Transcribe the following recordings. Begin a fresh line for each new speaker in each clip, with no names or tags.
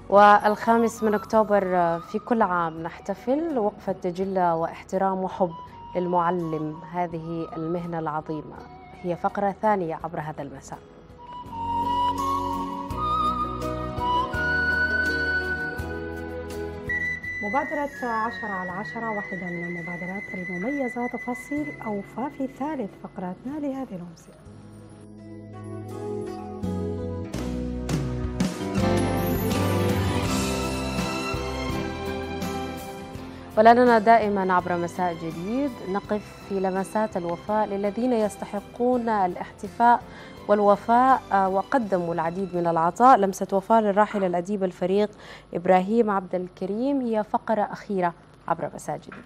والخامس من أكتوبر في كل عام نحتفل وقفة تجلة واحترام وحب للمعلم. هذه المهنة العظيمة هي فقرة ثانية عبر هذا المساء.
مبادرة 10/10 واحدة من المبادرات المميزة. تفاصيل أوفى في ثالث فقراتنا لهذه الأمسية.
ولأننا دائما عبر مساء جديد نقف في لمسات الوفاء للذين يستحقون الاحتفاء والوفاء وقدموا العديد من العطاء. لمسة وفاء للراحل الأديب الفريق إبراهيم عبد الكريم هي فقرة أخيرة عبر مساء جديد.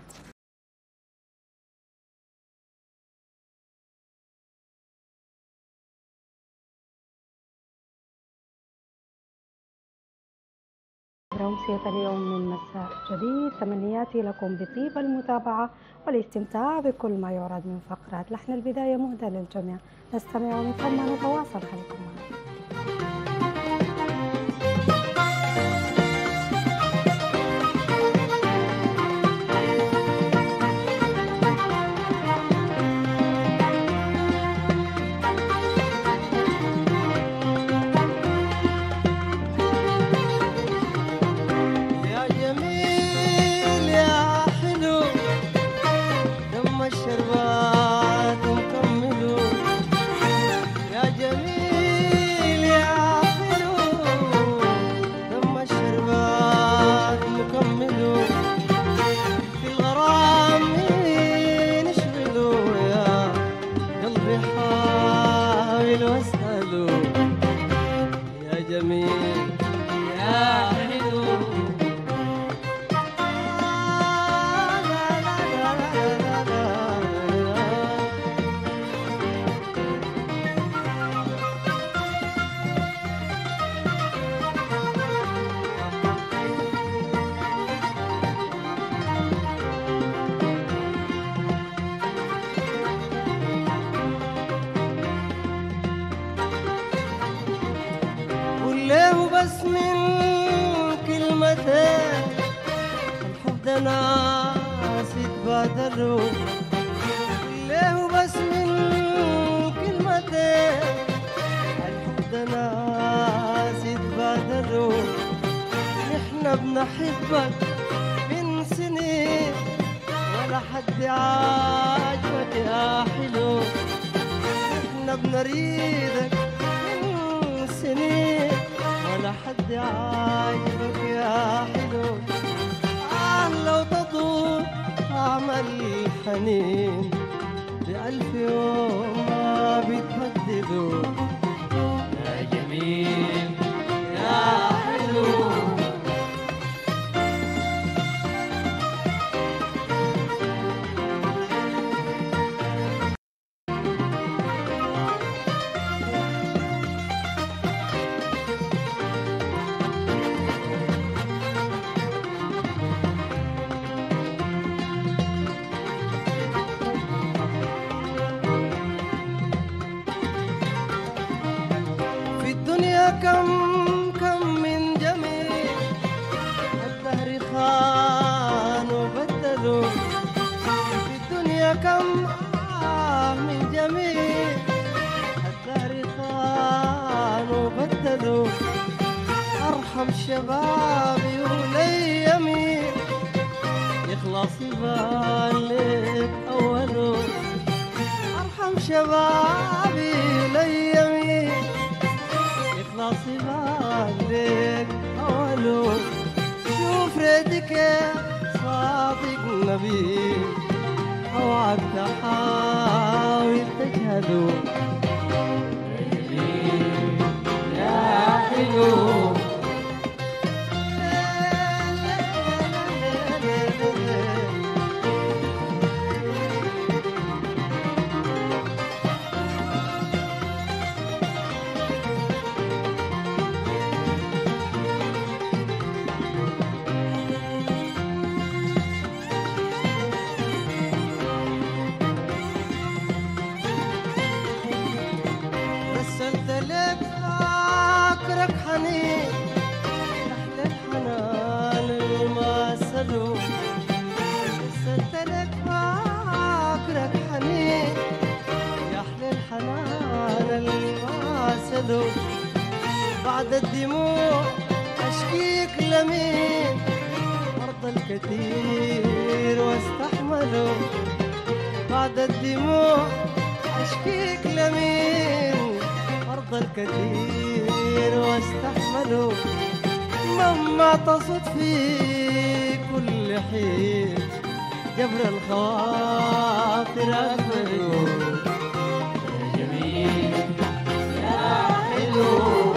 أمسية اليوم من مساء جديد، تمنياتي لكم بطيب المتابعة والاستمتاع بكل ما يعرض من فقرات لحن البداية مهدى للجميع. نستمع ومن ثم نتواصل. خليكم معنا.
بس من كلمتين الحب ده ناس يتبادلوا، ليه بس من كلمتين الحب ده ناس يتبادلوا. نحن بنحبك من سنين ولا حد عاجبك يا حلو، نحن بنريدك من سنين ولا حد عاجبك يا حلو. لو تطول أعمل حنين بألف يوم ما بيتهددوا يا جميل يا حلو. كم من جميل الدهر خان وبدلوا، في الدنيا كم من جميل الدهر خان وبدلوا. أرحم شبابي وليمي يخلص يبان لك أوله، أرحم شبابي وليمي نصيبك ليك أولو. شوف ريتك يا صادق نبي أوعك تحاول تجهله يا حلو. استحمله بعد الدموع أشكيك لمين مرضى الكثير واستحمله بعد الدموع أشكيك لمين مرضى الكثير واستحمله مهما تصد في كل حين جبر الخواطر أكمله يا جميل يا حلو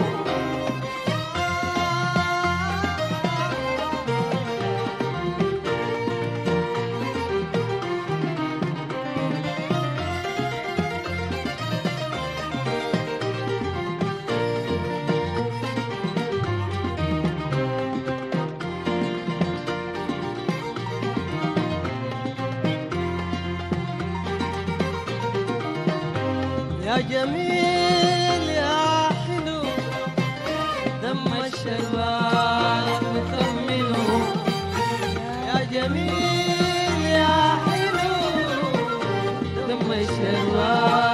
يا جميل يا حلو دم الشباب مكمله يا جميل يا حلو دم الشباب